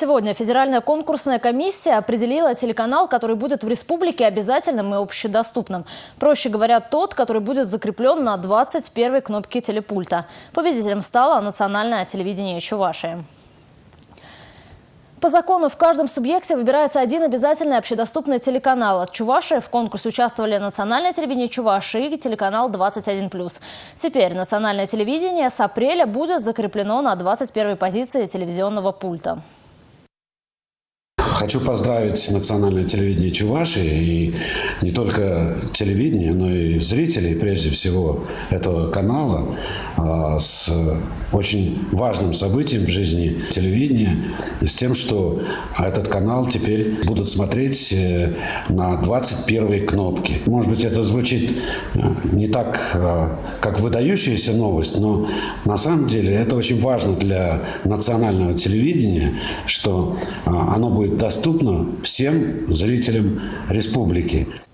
Сегодня Федеральная конкурсная комиссия определила телеканал, который будет в республике обязательным и общедоступным. Проще говоря, тот, который будет закреплен на 21-й кнопке телепульта. Победителем стало национальное телевидение Чувашии. По закону в каждом субъекте выбирается один обязательный общедоступный телеканал. От Чувашии в конкурсе участвовали национальное телевидение Чувашии и телеканал 21+. Теперь национальное телевидение с апреля будет закреплено на 21-й позиции телевизионного пульта. Хочу поздравить национальное телевидение Чувашии и не только телевидение, но и зрителей, прежде всего, этого канала с очень важным событием в жизни телевидения, с тем, что этот канал теперь будут смотреть на 21-й кнопке. Может быть, это звучит не так, как выдающаяся новость, но на самом деле это очень важно для национального телевидения, что оно будет доступно всем зрителям республики.